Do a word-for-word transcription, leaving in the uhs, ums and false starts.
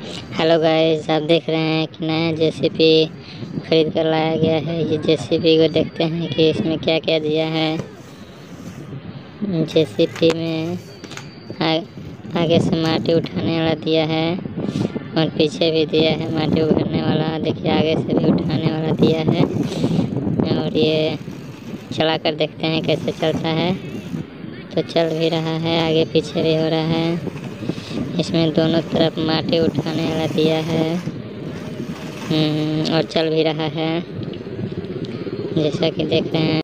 Hello guys, आप देख रहे हैं कि नया जेसीबी खरीद कर लाया गया है। ये जेसीबी को देखते हैं कि इसमें क्या क्या दिया है। जेसीबी में आ, आगे से माटी उठाने वाला दिया है और पीछे भी दिया है माटी उठाने वाला। देखिए आगे से भी उठाने वाला दिया है और ये चला कर देखते हैं कैसे चलता है। तो चल भी रहा है, आगे पीछे भी हो रहा है। इसमें दोनों तरफ माटी उठाने वाला दिया है और चल भी रहा है जैसा कि देख रहे हैं।